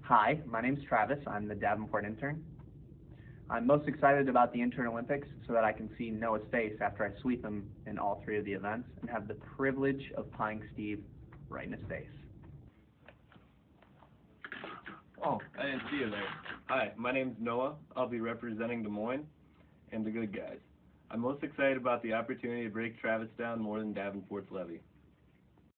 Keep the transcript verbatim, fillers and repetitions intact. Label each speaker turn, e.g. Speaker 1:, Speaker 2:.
Speaker 1: Hi, my name's Travis. I'm the Davenport intern. I'm most excited about the Intern Olympics so that I can see Noah's face after I sweep him in all three of the events and have the privilege of pieing Steve right in his face.
Speaker 2: Oh, I didn't see you there. Hi, my name's Noah. I'll be representing Des Moines and the good guys. I'm most excited about the opportunity to break Travis down more than Davenport's levy.